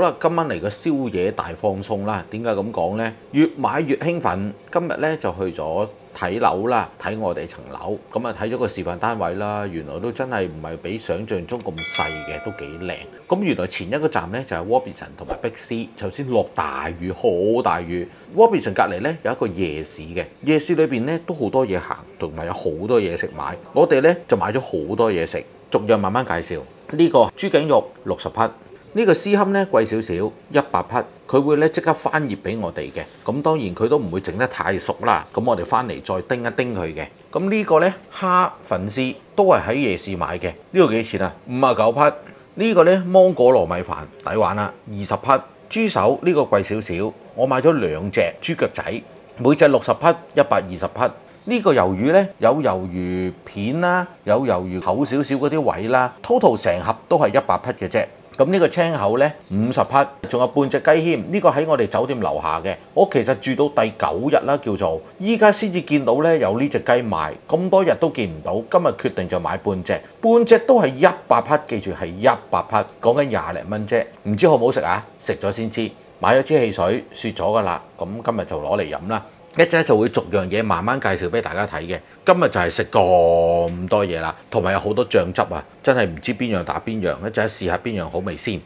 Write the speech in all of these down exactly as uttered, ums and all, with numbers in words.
啦，今晚嚟個宵夜大放送啦。點解咁講呢？越買越興奮。今日咧就去咗睇樓啦，睇我哋層樓。咁啊睇咗個示範單位啦，原來都真係唔係比想像中咁細嘅，都幾靚。咁原來前一個站咧就係 Robinson 同埋 Big C。頭先落大雨，好大雨。Robinson 隔離咧有一個夜市嘅，夜市裏邊咧都好多嘢行，同埋有好多嘢食買。我哋咧就買咗好多嘢食，逐樣慢慢介紹。呢個豬頸肉六十匹。呢個絲堪咧貴少少，一百匹，佢會咧即刻翻熱俾我哋嘅。咁當然佢都唔會整得太熟啦。咁我哋翻嚟再叮一叮佢嘅。咁呢個咧蝦粉絲都係喺夜市買嘅。呢個幾錢啊？五十九匹。呢個咧芒果糯米飯抵玩啦，二十匹。豬手呢個貴少少，我買咗兩隻豬腳仔，每隻六十匹，一百二十匹。呢個魷魚呢，有魷魚片啦，有魷魚厚少少嗰啲位啦 ，total 成盒都係一百匹嘅啫。咁呢個青口呢，五十匹，仲有半隻雞添。呢個喺我哋酒店樓下嘅，我其實住到第九日啦，叫做依家先至見到呢有呢隻雞賣，咁多日都見唔到。今日決定就買半隻，半隻都係一百匹，記住係一百匹，講緊廿零蚊啫。唔知好唔好食啊？食咗先知。買咗支汽水，雪咗噶啦，咁今日就攞嚟飲啦。一陣就會逐樣嘢慢慢介紹俾大家睇嘅。今日就係食咁多嘢啦，同埋有好多醬汁啊，真係唔知邊樣打邊樣。一陣試下邊樣好味先。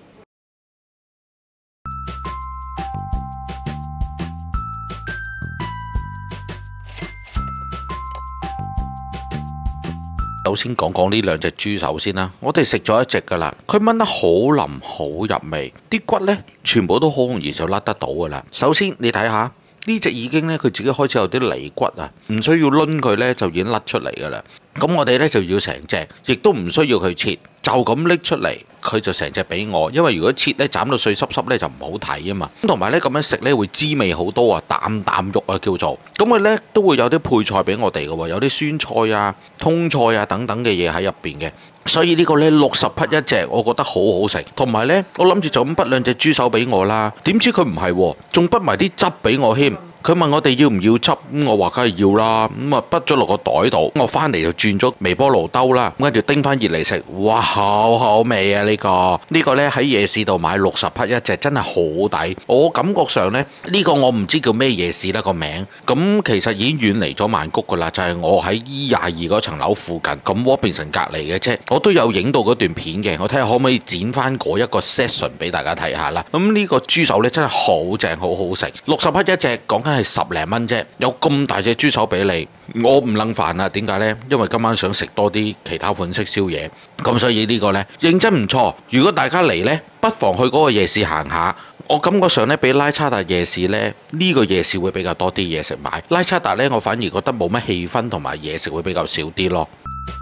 首先講講呢兩隻豬手先啦，我哋食咗一隻噶啦，佢炆得好腍好入味，啲骨呢全部都好容易就甩得到噶啦。首先你睇下。呢隻已經咧，佢自己開始有啲脷骨啊，唔需要攆佢咧，就已經甩出嚟噶啦。咁我哋咧就要成隻，亦都唔需要佢切，就咁拎出嚟，佢就成隻俾我。因為如果切咧，斬到碎濕濕咧，就唔好睇啊嘛。咁同埋咧咁樣食咧，會滋味好多啊，啖啖肉啊叫做。咁佢咧都會有啲配菜俾我哋嘅喎，有啲酸菜啊、通菜啊等等嘅嘢喺入邊嘅。所以呢個咧六十匹一隻，我覺得好好食。同埋咧，我諗住就咁滗兩隻豬手俾我啦，點知佢唔係喎，仲滗埋啲汁俾我添。佢問我哋要唔要汁，咁我話梗係要啦，咁啊滗咗落個袋度，我翻嚟就轉咗微波爐兜啦，跟住叮翻熱嚟食，哇好好味啊！呢個呢個咧喺夜市度買六十匹一隻，真係好抵。我感覺上咧呢個我唔知叫咩夜市啦個名，咁其實已經遠離咗曼谷噶啦，就係我喺 E 廿二嗰層樓附近，咁 Robinson 隔離嘅啫。我都有影到嗰段片嘅，我睇下可唔可以剪翻嗰一個 session 俾大家睇下啦。咁呢個豬手咧真係好正，好好食，六十匹一隻，講緊係十零蚊啫，有咁大隻豬手俾你，我唔撚煩啊！點解呢？因為今晚想食多啲其他款式宵夜，咁所以呢個呢，認真唔錯。如果大家嚟呢，不妨去嗰個夜市行下。我感覺上呢，比拉差達夜市呢，呢、呢個夜市會比較多啲嘢食買。拉差達呢，我反而覺得冇乜氣氛同埋嘢食會比較少啲咯。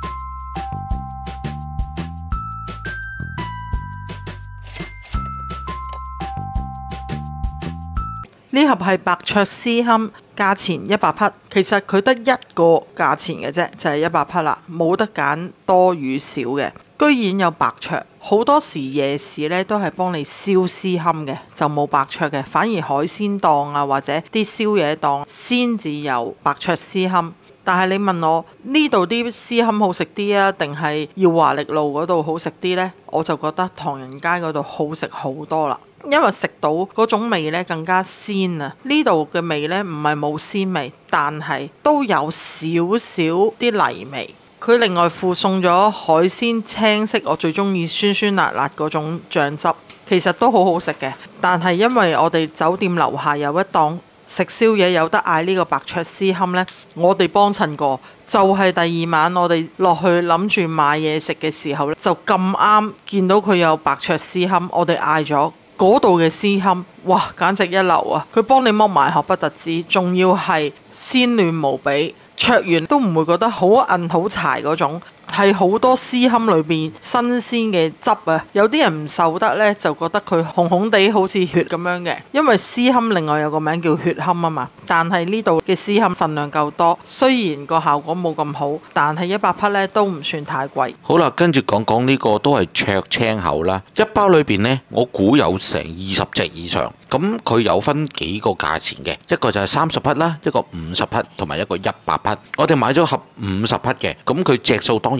呢盒係白灼絲堪，價錢一百匹。其實佢得一個價錢嘅啫，就係一百匹啦，冇得揀多與少嘅。居然有白灼，好多時夜市咧都係幫你燒絲堪嘅，就冇白灼嘅。反而海鮮檔啊或者啲宵夜檔先至有白灼絲堪。但係你問我呢度啲絲堪好食啲啊，定係耀華力路嗰度好食啲呢？我就覺得唐人街嗰度好食好多啦。因為食到嗰種味咧更加鮮啊！呢度嘅味咧唔係冇鮮味，但係都有少少啲泥味。佢另外附送咗海鮮青色，我最中意酸酸辣辣嗰種醬汁，其實都好好食嘅。但係因為我哋酒店樓下有一檔食宵夜有得嗌呢個白灼絲堪呢，我哋幫襯過，就係、是、第二晚我哋落去諗住買嘢食嘅時候咧，就咁啱見到佢有白灼絲堪，我哋嗌咗。嗰度嘅絲堪，哇，簡直一流啊！佢幫你剝埋殼不特止，仲要係鮮嫩無比，灼完都唔會覺得好韌好柴嗰種。係好多絲堪裏邊新鮮嘅汁啊！有啲人唔受得呢，就覺得佢紅紅地好似血咁樣嘅。因為絲堪另外有個名叫血堪啊嘛。但係呢度嘅絲堪份量夠多，雖然個效果冇咁好，但係一百匹呢都唔算太貴。 好啦，跟住講講呢個都係灼青口啦。一包裏邊呢，我估有成二十隻以上。咁佢有分幾個價錢嘅，一個就係三十匹啦，一個五十匹，同埋一個一百匹。我哋買咗盒五十匹嘅，咁佢隻數當然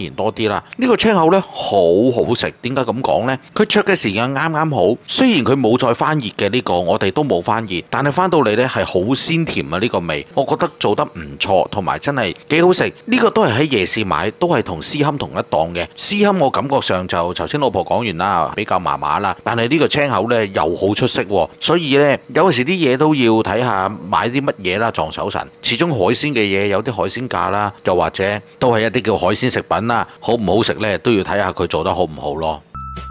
然多啲啦。呢個青口呢，好好食，點解咁講呢？佢灼嘅時間啱啱好，雖然佢冇再翻熱嘅呢個，我哋都冇翻熱，但係翻到嚟呢係好鮮甜啊！呢個味，我覺得做得唔錯，同埋真係幾好食。呢個都係喺夜市買，都係同絲坎同一檔嘅。絲坎我感覺上就頭先老婆講完啦，比較麻麻啦，但係呢個青口呢又好出色喎，所以呢，有時啲嘢都要睇下買啲乜嘢啦，撞手神。始終海鮮嘅嘢有啲海鮮價啦，又或者都係一啲叫海鮮食品啦，好唔好食呢都要睇下佢做得好唔好咯。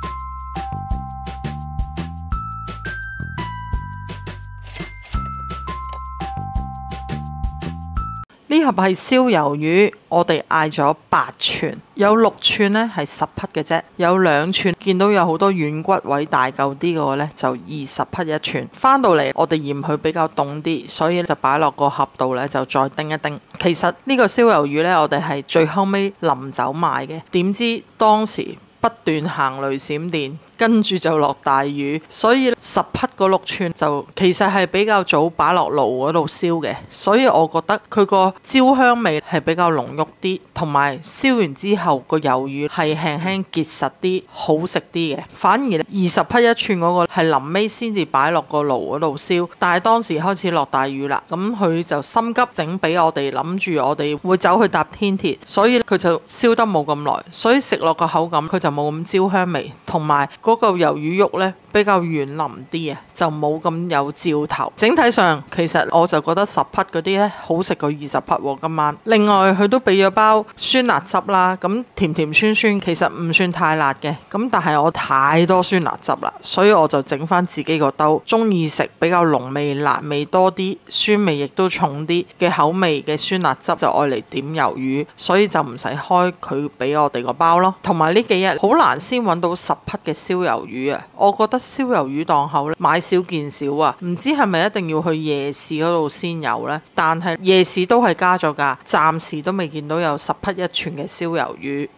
呢盒係燒魷魚，我哋嗌咗八寸，有六寸呢係十匹嘅啫，有兩寸見到有好多軟骨位大嚿啲嘅話呢，就二十匹一寸。翻到嚟我哋嫌佢比較凍啲，所以就擺落個盒度呢，就再叮一叮。其實呢個燒魷魚呢，我哋係最後尾臨走買嘅，點知當時不斷行雷閃電，跟住就落大雨，所以十匹嗰六寸就其實係比較早擺落爐嗰度燒嘅，所以我覺得佢個焦香味係比較濃郁啲，同埋燒完之後個魷魚係輕輕結實啲，好食啲嘅。反而二十匹一寸嗰個係臨尾先至擺落個爐嗰度燒，但係當時開始落大雨啦，咁佢就心急整俾我哋，諗住我哋會走去搭天鐵，所以佢就燒得冇咁耐，所以食落個口感佢就冇咁焦香味，同埋嗰個魷魚肉呢比較軟腍啲啊，就冇咁有嚼頭。整體上其實我就覺得十匹嗰啲呢好食過二十匹喎。今晚另外佢都俾咗包酸辣汁啦，咁甜甜酸酸，其實唔算太辣嘅，咁但係我太多酸辣汁啦，所以我就整翻自己個兜，中意食比較濃味、辣味多啲、酸味亦都重啲嘅口味嘅酸辣汁，就愛嚟點魷魚，所以就唔使開佢俾我哋個包咯。同埋呢幾日好難先揾到十匹嘅燒魷魚啊，我覺得燒魷魚檔口咧買少見少啊，唔知係咪一定要去夜市嗰度先有呢？但係夜市都係加咗價，暫時都未見到有十匹一寸嘅燒魷魚。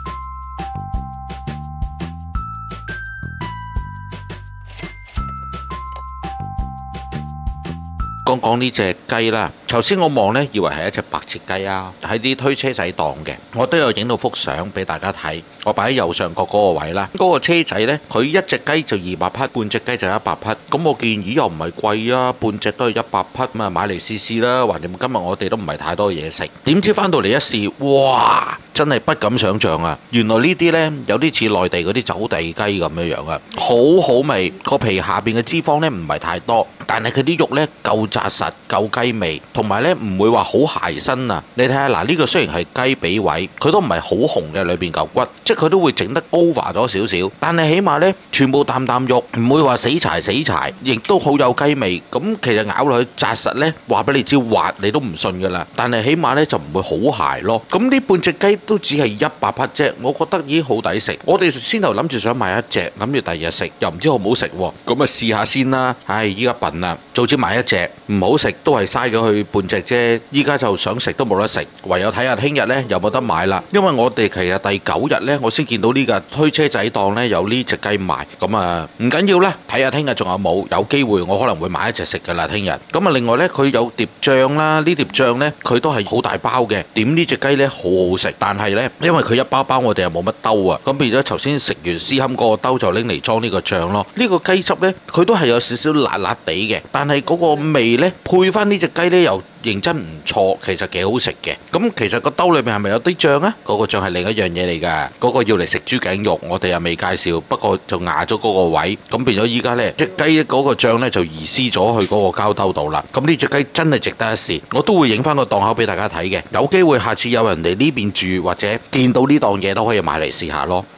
講講呢隻雞啦，頭先我望呢，以為係一隻白切雞啊，喺啲推車仔檔嘅，我都有影到幅相俾大家睇，我擺喺右上角嗰個位啦。嗰個車仔呢，佢一隻雞就二百匹，半隻雞就一百匹。咁我建議又唔係貴啊，半隻都係一百匹，咁啊買嚟試試啦。橫掂今日我哋都唔係太多嘢食，點知翻到嚟一試，哇！真係不敢想像啊！原來呢啲呢，有啲似內地嗰啲走地雞咁樣樣啊，好好味。個皮下邊嘅脂肪呢，唔係太多，但係佢啲肉呢，夠紮實、夠雞味，同埋呢唔會話好鞋身啊！你睇下嗱，呢個雖然係雞髀位，佢都唔係好紅嘅裏邊嚿骨，即係佢都會整得 over 咗少少，但係起碼呢，全部啖啖肉，唔會話死柴死柴，亦都好有雞味。咁其實咬落去紮實呢，話俾你知滑你都唔信㗎啦。但係起碼呢，就唔會好鞋咯。咁呢半隻雞都只係一百匹啫，我覺得已經好抵食。我哋先頭諗住想買一隻，諗住第二日食，又唔知好唔好食喎。咁啊試下先啦。唉，依家笨啦，早知買一隻唔好食都係嘥咗佢半隻啫。依家就想食都冇得食，唯有睇下聽日呢有冇得買啦。因為我哋其實第九日呢，我先見到呢架推車仔檔呢有呢隻雞賣。咁啊唔緊要啦，睇下聽日仲有冇，有機會我可能會買一隻食㗎啦。聽日咁啊，另外呢，佢有碟醬啦，呢碟醬呢，佢都係好大包嘅。點呢隻雞呢，好好食，但係呢，因為佢一包包我哋又冇乜兜啊，咁變咗頭先食完絲坎嗰個兜就拎嚟裝呢個醬咯。呢個雞汁呢，佢都係有少少辣辣地嘅，但係嗰個味呢，配翻呢隻雞呢，又認真唔錯，其實幾好食嘅。咁其實個兜裏面係咪有啲醬啊？嗰個醬係另一樣嘢嚟㗎，嗰個要嚟食豬頸肉，我哋又未介紹，不過就壓咗嗰個位，咁變咗依家呢隻雞嗰個醬呢，就移師咗去嗰個膠兜度啦。咁呢隻雞真係值得一試，我都會影翻個檔口俾大家睇嘅。有機會下次有人嚟呢邊住或者見到呢檔嘢都可以買嚟試下咯。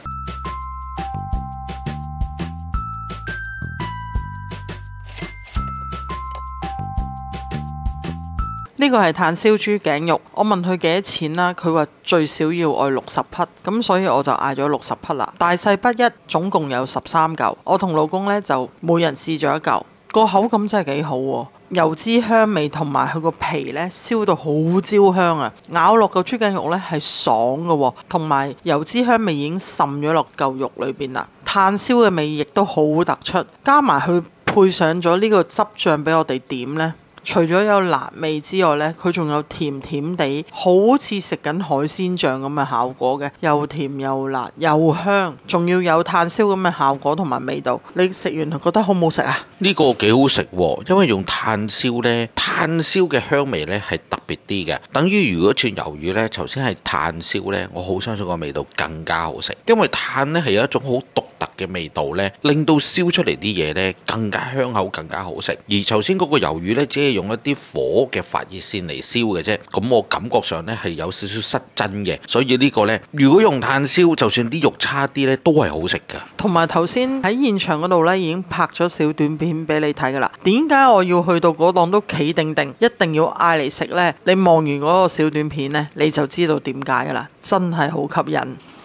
呢個係炭燒豬頸肉，我問佢幾多錢啦，佢話最少要愛六十匹，咁所以我就嗌咗六十匹啦。大細不一，總共有十三嚿。我同老公呢，就每人試咗一嚿，個口感真係幾好喎，油脂香味同埋佢個皮呢，燒到好焦香啊！咬落個豬頸肉呢，係爽嘅，同埋油脂香味已經滲咗落嚿肉裏邊啦。炭燒嘅味亦都好突出，加埋佢配上咗呢個汁醬俾我哋點呢。 除咗有辣味之外呢，佢仲有甜甜地，好似食緊海鮮醬咁嘅效果嘅，又甜又辣又香，仲要有炭燒咁嘅效果同埋味道。你食完覺得好唔好食啊？ 呢個幾好食喎，因為用炭燒呢，炭燒嘅香味呢係特別啲嘅。等於如果串魷魚呢，頭先係炭燒呢，我好相信個味道更加好食，因為炭呢係有一種好獨特嘅味道呢，令到燒出嚟啲嘢呢更加香口，更加好食。而頭先嗰個魷魚呢，只係用一啲火嘅發熱線嚟燒嘅啫，咁我感覺上呢係有少少失真嘅。所以呢個呢，如果用炭燒，就算啲肉差啲呢，都係好食㗎。 同埋頭先喺現場嗰度呢，已經拍咗小短片俾你睇㗎啦。點解我要去到嗰檔都企定定，一定要嗌嚟食呢？你望完嗰個小短片呢，你就知道點解㗎啦，真係好吸引。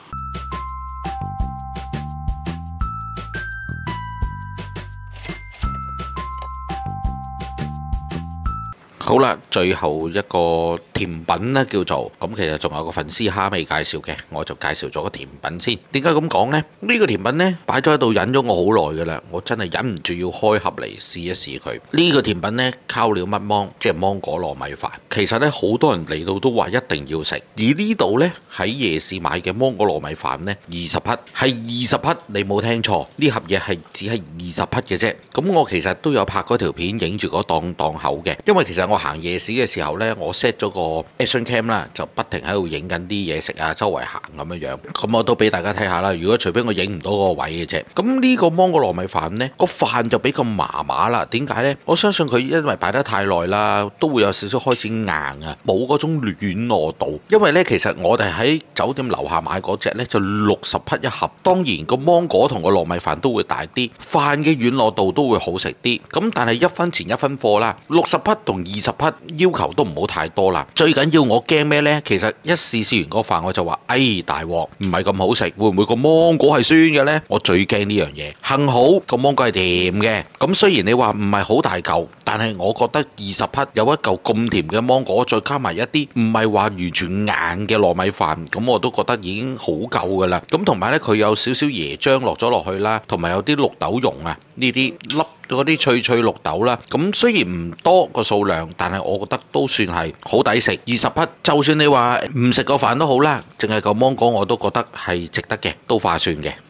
好啦，最後一個甜品呢，叫做咁，其實仲有個粉絲蝦未介紹嘅，我就介紹咗個甜品先。點解咁講呢？呢個甜品呢，擺咗喺度忍咗我好耐㗎啦，我真係忍唔住要開盒嚟試一試佢。呢個甜品呢，烤料蜜芒，即係芒果糯米飯。其實呢，好多人嚟到都話一定要食。而呢度呢，喺夜市買嘅芒果糯米飯呢，二十匹，係二十匹，你冇聽錯，呢盒嘢係只係二十匹嘅啫。咁我其實都有拍嗰條片影住嗰檔檔口嘅，因為其實我行夜市嘅時候呢，我 set 咗個 action cam 啦，就不停喺度影緊啲嘢食啊，周圍行咁樣樣。咁我都俾大家睇下啦。如果除非我影唔到嗰個位嘅啫。咁呢個芒果糯米飯呢，個飯就比較麻麻啦。點解呢？我相信佢因為擺得太耐啦，都會有少少開始硬啊，冇嗰種軟糯度。因為呢，其實我哋喺酒店樓下買嗰隻呢，就六十匹一盒。當然個芒果同個糯米飯都會大啲，飯嘅軟糯度都會好食啲。咁但係一分錢一分貨啦，六十匹同二十匹要求都唔好太多啦。最緊要我驚咩呢？其實一試試完個飯我就話：哎，大鑊，唔係咁好食，會唔會個芒果係酸嘅呢？我最驚呢樣嘢。幸好個芒果係甜嘅。咁雖然你話唔係好大嚿，但係我覺得二十匹有一嚿咁甜嘅芒果，再加埋一啲唔係話完全硬嘅糯米飯，咁我都覺得已經好夠噶啦。咁同埋呢，佢有少少椰漿落咗落去啦，同埋有啲綠豆蓉啊，呢啲粒嗰啲脆脆綠豆啦。咁雖然唔多個數量，但係我覺得都算係好抵食。二十匹，就算你話唔食個飯都好啦，淨係嚿芒果我都覺得係值得嘅，都划算嘅。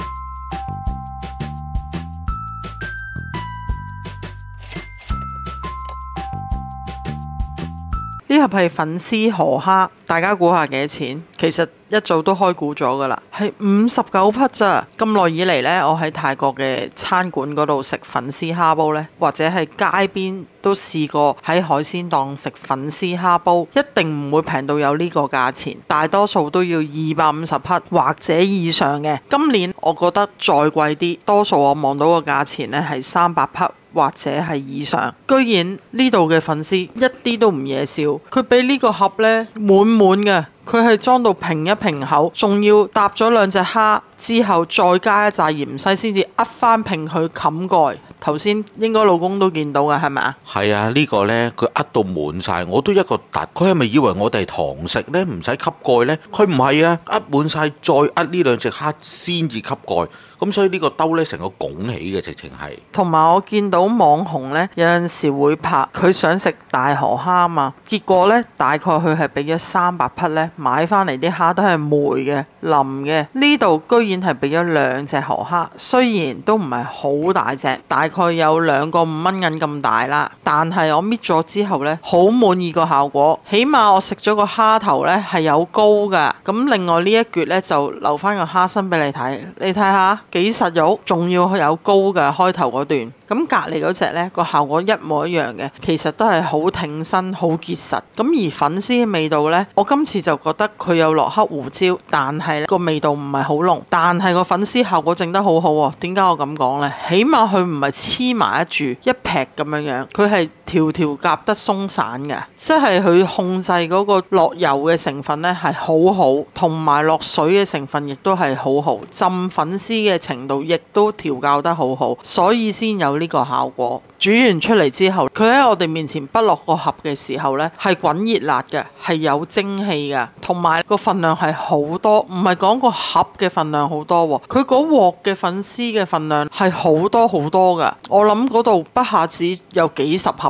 呢盒係粉絲河蝦，大家估下幾多錢？其實一早都開估咗噶啦，係五十九匹咋。咁耐以嚟呢，我喺泰國嘅餐館嗰度食粉絲蝦煲呢，或者係街邊都試過喺海鮮檔食粉絲蝦煲，一定唔會平到有呢個價錢，大多數都要二百五十匹或者以上嘅。今年我覺得再貴啲，多數我望到個價錢呢係三百匹或者係以上。居然呢度嘅粉絲一啲都唔惹笑，佢俾呢個盒呢滿滿嘅，佢係裝到平一平口，仲要搭咗兩隻蝦之後再加一紮芫茜先至呃翻平佢冚蓋。頭先應該老公都見到嘅係咪啊？係啊，呢個呢，佢呃到滿晒，我都一個突。佢係咪以為我哋係堂食呢？唔使吸蓋呢？佢唔係啊，呃滿晒再呃呢兩隻蝦先至吸蓋。咁所以呢個兜呢，成個拱起嘅，直情係。同埋我見到網紅呢，有陣時會拍佢想食大河蝦啊嘛，結果呢，大概佢係俾咗三百匹呢，買翻嚟啲蝦都係梅嘅腍嘅。呢度居然係俾咗兩隻河蝦，雖然都唔係好大隻，大概有兩個五蚊銀咁大啦，但係我搣咗之後呢，好滿意個效果。起碼我食咗個蝦頭呢係有膏噶，咁另外呢一橛呢，就留翻個蝦身俾你睇，你睇下。幾實肉，仲要有膏嘅開頭嗰段。咁隔離嗰隻呢個效果一模一樣嘅，其實都係好挺身、好結實。咁而粉絲嘅味道呢，我今次就覺得佢有落黑胡椒，但係個味道唔係好濃，但係個粉絲效果整得好好喎。點解我咁講呢？起碼佢唔係黐埋一住一劈咁樣樣，佢係條條夾得鬆散嘅，即係佢控制嗰個落油嘅成分呢係好好，同埋落水嘅成分亦都係好好，浸粉絲嘅程度亦都調校得好好，所以先有呢個效果。煮完出嚟之後，佢喺我哋面前不落個盒嘅時候呢，係滾熱辣嘅，係有蒸氣嘅，同埋個份量係好多，唔係講個盒嘅份量好多喎，佢嗰鑊嘅粉絲嘅份量係好多好多㗎。我諗嗰度不下止有幾十盒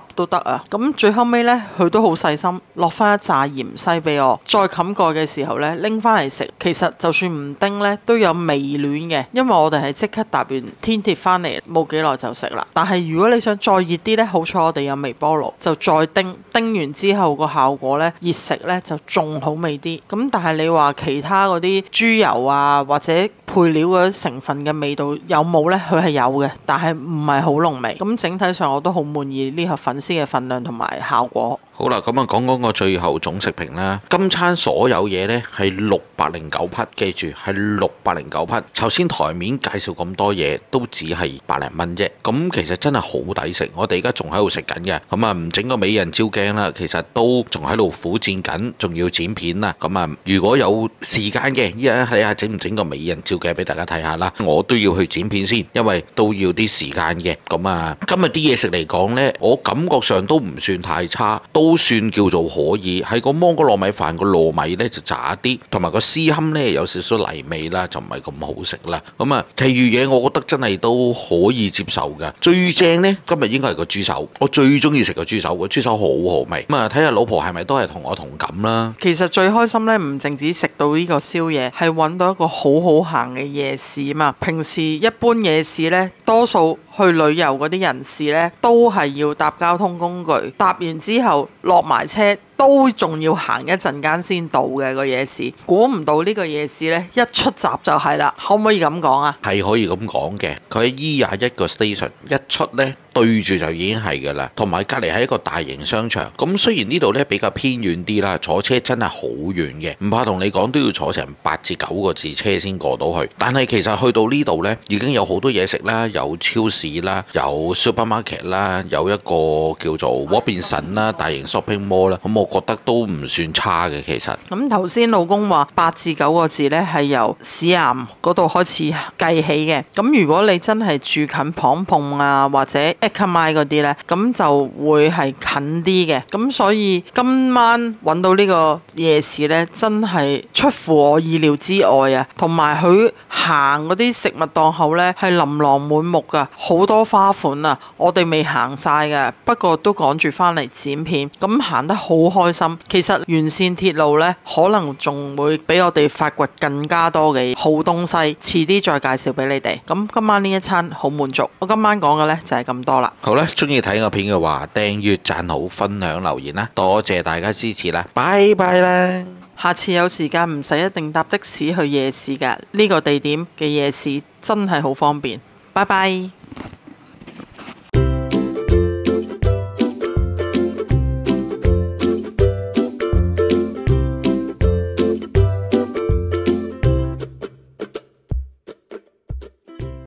都得啊。咁最後尾呢，佢都好細心落翻一紮芫茜俾我，再冚蓋嘅時候呢，拎翻嚟食。其實就算唔叮呢，都有微暖嘅，因為我哋係即刻搭完天鐵翻嚟，冇幾耐就食啦。但係如果你想再熱啲呢，好彩我哋有微波爐，就再叮，叮完之後個效果呢，熱食呢就仲好味啲。咁但係你話其他嗰啲豬油啊或者配料嗰啲成分嘅味道有冇呢？佢係有嘅，但係唔係好濃味。咁整體上我都好滿意呢盒粉絲嘅份量同埋效果。 好啦，咁啊講講個最後總食評啦。今餐所有嘢呢係六百零九匹，記住係六百零九匹。頭先台面介紹咁多嘢，都只係百零蚊啫。咁其實真係好抵食。我哋而家仲喺度食緊嘅，咁啊唔整個美人蕉頸啦，其實都仲喺度苦戰緊，仲要剪片啦。咁啊，如果有時間嘅，依家睇下整唔整個美人蕉頸俾大家睇下啦。我都要去剪片先，因為都要啲時間嘅。咁啊，今日啲嘢食嚟講呢，我感覺上都唔算太差，都算叫做可以。喺個芒果糯米飯個糯米呢就渣啲，同埋個絲堪呢有少少泥味啦，就唔係咁好食啦。咁啊，其餘嘢我覺得真係都可以接受嘅。最正呢，今日應該係個豬手，我最中意食個豬手，個豬手好好味。咁啊，睇下老婆係咪都係同我同感啦。 其實最開心呢，唔淨止食到呢個宵夜，係揾到一個好好行嘅夜市啊嘛。平時一般夜市呢，多數去旅遊嗰啲人士呢，都係要搭交通工具，搭完之後落埋車，都仲要行一陣間先到嘅個夜市。估唔到呢個夜市呢，一出閘就係啦，可唔可以咁講啊？ 係可以咁講嘅，佢喺 E 廿一個 station 一出呢，對住就已經係㗎啦，同埋隔離係一個大型商場。咁雖然呢度呢比較偏遠啲啦，坐車真係好遠嘅，唔怕同你講都要坐成八至九個字車先過到去。但係其實去到呢度呢，已經有好多嘢食啦，有超市啦，有 supermarket 啦，有一個叫做 Robinson 啦，大型 shopping mall 啦。咁我覺得都唔算差嘅，其實。 咁頭先老公話八至九個字呢係由市岩嗰度開始計起嘅。咁如果你真係住近磅碰啊或者 Economy 嗰啲呢，咁就會係近啲嘅。咁所以今晚揾到呢個夜市呢，真係出乎我意料之外啊！同埋佢行嗰啲食物檔口呢，係琳琅滿目噶，好多花款啊！我哋未行晒嘅，不過都趕住翻嚟剪片，咁行得好開心。其實沿線鐵路呢，可能仲會俾我哋發掘更加多嘅好東西，遲啲再介紹俾你哋。咁今晚呢一餐好滿足。我今晚講嘅呢，就係咁多啦。 好啦，中意睇我片嘅話，訂閱、讚好、分享、留言啦，多謝大家支持啦，拜拜啦！ 下次有時間唔使一定搭的士去夜市㗎，呢個地點嘅夜市真係好方便。拜拜。